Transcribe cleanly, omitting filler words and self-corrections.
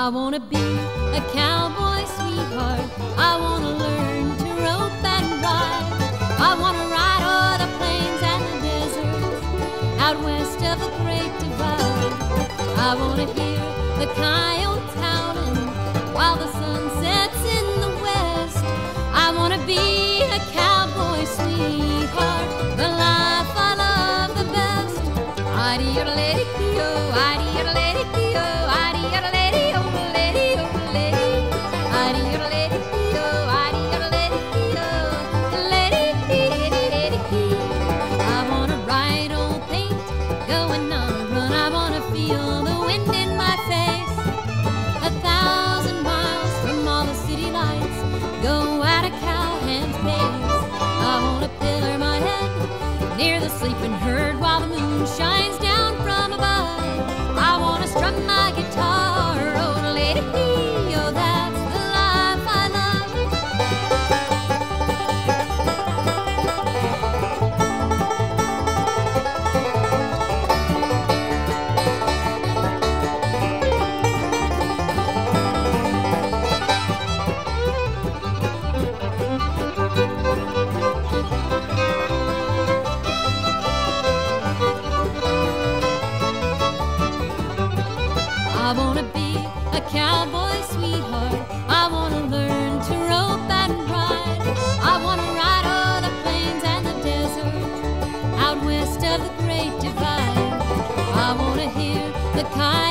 I wanna be a cowboy sweetheart. I wanna learn to rope and ride. I wanna ride o'er the plains and the deserts out west of the Great Divide. I wanna hear the coyotes howling while the sun sets in the west. I wanna be a cowboy sweetheart, the life I love the best. I-dee-a-da-lady-dee-o, I-dee-a-da-lady-dee-o, I-dee-a-da-lady-o, lady-o, lady. I-dee-a-da-lady-dee-o, I-dee-a-da-lady-dee-o, lady-dee-dee-dee-dee. I wanna ride old paint, going on a run. I wanna feel the wind in my face. 1,000 miles from all the city lights, go at a cowhand's pace. I wanna pillar my head near the sleeping herd while the moon shines down from above. I wanna strum my guitar, oh lady, oh that's the life I love. I wanna be a cowboy sweetheart. I wanna learn to rope and ride. I wanna ride o'er the plains and the desert out west of the Great Divide. I wanna hear the